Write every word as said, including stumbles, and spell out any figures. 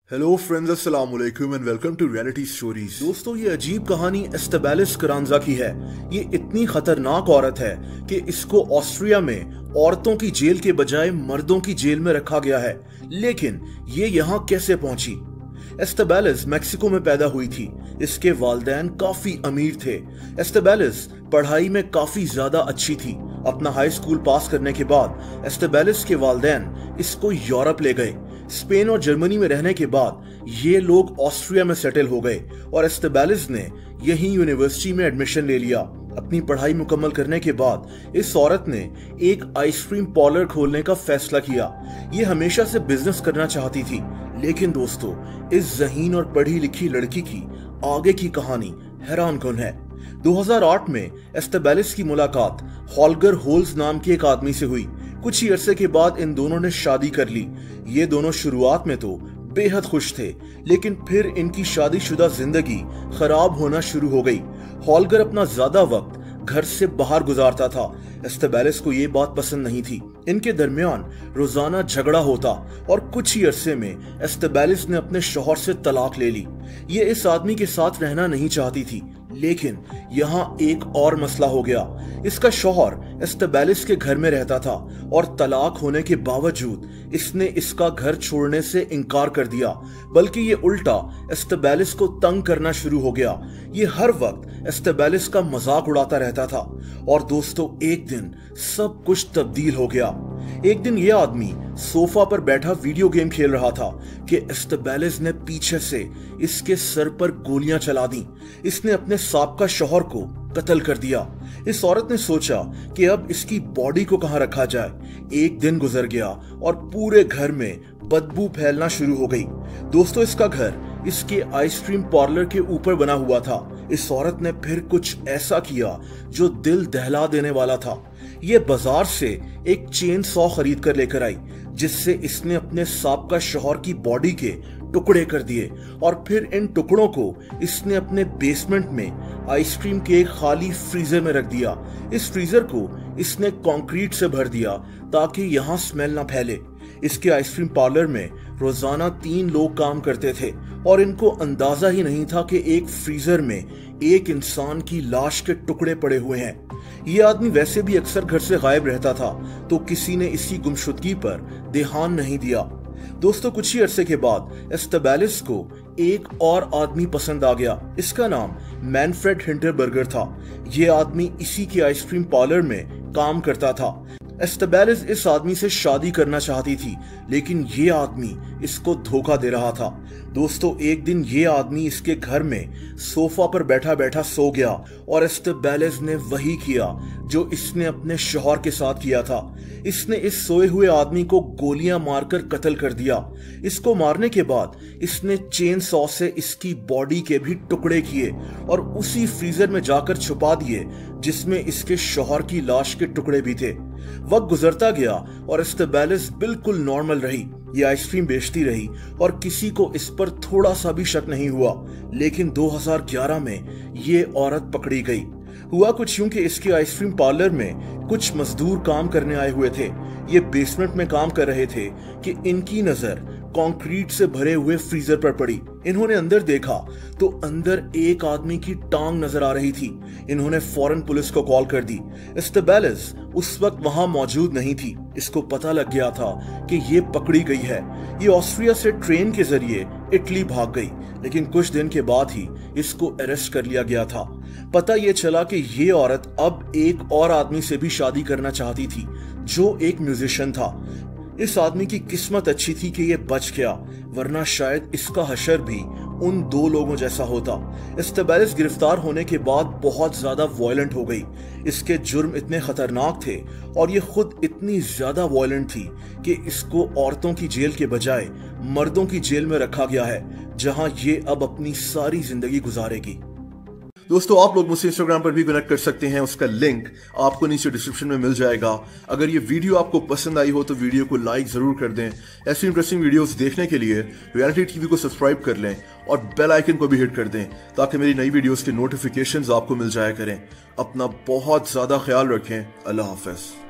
Hello friends, अस्सलाम वालेकुम and welcome to reality stories. दोस्तों, ये अजीब कहानी एस्टेबालिस करांजा की है। ये इतनी खतरनाक औरत है कि इसको ऑस्ट्रिया में औरतों की जेल के बजाय मर्दों की जेल में रखा गया है। लेकिन ये यहाँ कैसे पहुंची? एस्टेबालिस मेक्सिको में पैदा हुई थी। इसके वालिदैन काफी अमीर थे। एस्टेबालिस पढ़ाई में काफी ज्यादा अच्छी थी। अपना हाई स्कूल पास करने के बाद एस्टेबालिस के वालिदैन इसको यूरोप ले गए। स्पेन और जर्मनी में रहने के बाद ये लोग ऑस्ट्रिया में सेटल हो गए और एस्टेबालिस ने यही यूनिवर्सिटी में एडमिशन ले लिया। अपनी पढ़ाई मुकम्मल करने के बाद इस औरत ने एक आइसक्रीम पार्लर खोलने का फैसला किया। ये हमेशा से बिजनेस करना चाहती थी। लेकिन दोस्तों, इस ज़हीन और पढ़ी लिखी लड़की की आगे की कहानी हैरानकुन है। दो हज़ार आठ में एस्टेबालिस की मुलाकात हॉल्गर होल्स नाम के एक आदमी से हुई। कुछ ही अरसे के बाद इन दोनों ने शादी कर ली। ये दोनों शुरुआत में तो बेहद खुश थे, लेकिन फिर इनकी शादीशुदा जिंदगी खराब होना शुरू हो गई। हॉल्गर अपना ज्यादा वक्त घर से बाहर गुजारता था। एस्टेबालिस को ये बात पसंद नहीं थी। इनके दरमियान रोजाना झगड़ा होता और कुछ ही अरसे में एस्टेबालिस ने अपने शौहर से तलाक ले ली। ये इस आदमी के साथ रहना नहीं चाहती थी। लेकिन यहाँ एक और मसला हो गया। इसका शौहर एस्टेबालिस के घर में रहता था और तलाक होने के बावजूद इसने इसका घर छोड़ने से इनकार कर दिया, बल्कि ये उल्टा एस्टेबालिस को तंग करना शुरू हो गया। ये हर वक्त एस्टेबालिस का मजाक उड़ाता रहता था। और दोस्तों, एक दिन सब कुछ तब्दील हो गया। एक दिन ये आदमी सोफा पर बैठा वीडियो गेम खेल रहा था कि एस्टेबालिस ने पीछे से इसके सर पर गोलियां चला दी। इसने अपने साबका शौहर को कत्ल कर दिया। इस औरत ने सोचा कि अब इसकी बॉडी को कहां रखा जाए। एक दिन गुजर गया और पूरे घर में बदबू फैलना शुरू हो गई। दोस्तों, इसका घर इसके आइसक्रीम पार्लर के ऊपर बना हुआ था। इस औरत ने फिर कुछ ऐसा किया जो दिल दहला देने वाला था। ये बाजार से एक चेन सॉ खरीद कर लेकर आई, जिससे इसने अपने साबका शौहर की बॉडी के टुकड़े कर दिए और फिर इन टुकड़ों को इसने अपने बेसमेंट में आइसक्रीम के एक खाली फ्रीजर में रख दिया। इस फ्रीजर को इसने कंक्रीट से भर दिया ताकि यहाँ स्मेल ना फैले। इसके आइसक्रीम पार्लर में रोजाना तीन लोग काम करते थे और इनको अंदाजा ही नहीं था कि एक फ्रीजर में एक इंसान की लाश के टुकड़े पड़े हुए हैं। ये आदमी वैसे भी अक्सर घर से गायब रहता था, तो किसी ने इसकी गुमशुदगी पर ध्यान नहीं दिया। दोस्तों, कुछ ही अरसे के बाद एस्टेबालिस को एक और आदमी पसंद आ गया। इसका नाम मैनफ्रेड हिंटरबर्गर था। ये आदमी इसी के आइसक्रीम पार्लर में काम करता था। एस्टेबालिस इस आदमी से शादी करना चाहती थी, लेकिन ये आदमी इसको धोखा दे रहा था। दोस्तों, एक दिन ये आदमी इसके घर में सोफा पर बैठा बैठा सो गया और एस्टेबालिस ने वही किया जो इसने अपने शौहर के साथ किया था। इसने इस सोए हुए आदमी को गोलियां मारकर कत्ल कर दिया। इसको मारने के बाद इसने चेन सॉ से इसकी बॉडी के भी टुकड़े किए और उसी फ्रीजर में जाकर छुपा दिए जिसमें इसके शौहर की लाश के टुकड़े भी थे। वक्त गुजरता गया और एस्टेबालिस बिल्कुल नॉर्मल रही। ये आइसक्रीम बेचती रही और किसी को इस पर थोड़ा सा भी शक नहीं हुआ। लेकिन दो हज़ार ग्यारह में ये औरत पकड़ी गई। हुआ कुछ यूं कि इसके आइसक्रीम पार्लर में कुछ मजदूर काम करने आए हुए थे। ये बेसमेंट में काम कर रहे थे कि इनकी नजर कंक्रीट से भरे हुए फ्रीजर पर पड़ी। इन्होंने अंदर देखा तो अंदर एक आदमी की टांग नजर आ रही थी। इन्होंने फौरन पुलिस को कॉल कर दी। एस्टेबालिस उस वक्त वहां मौजूद नहीं थी। इसको पता लग गया था कि ये पकड़ी गई है। ये ऑस्ट्रिया से ट्रेन के जरिए इटली भाग गई, लेकिन कुछ दिन के बाद ही इसको अरेस्ट कर लिया गया था। पता ये चला कि ये औरत अब एक और आदमी से भी शादी करना चाहती थी, जो एक म्यूजिशियन था। इस आदमी की किस्मत अच्छी थी कि ये बच गया, वरना शायद इसका हशर भी उन दो लोगों जैसा होता। एस्टेबालिस गिरफ्तार होने के बाद बहुत ज्यादा वायलेंट हो गई। इसके जुर्म इतने खतरनाक थे और ये खुद इतनी ज्यादा वायलेंट थी कि इसको औरतों की जेल के बजाय मर्दों की जेल में रखा गया है, जहां ये अब अपनी सारी जिंदगी गुजारेगी। दोस्तों, आप लोग मुझसे इंस्टाग्राम पर भी कनेक्ट कर सकते हैं। उसका लिंक आपको नीचे डिस्क्रिप्शन में मिल जाएगा। अगर ये वीडियो आपको पसंद आई हो तो वीडियो को लाइक जरूर कर दें। ऐसी इंटरेस्टिंग वीडियोस देखने के लिए रियलिटी टीवी को सब्सक्राइब कर लें और बेल आइकन को भी हिट कर दें, ताकि मेरी नई वीडियोस के नोटिफिकेशंस आपको मिल जाया करें। अपना बहुत ज्यादा ख्याल रखें। अल्लाह हाफिज।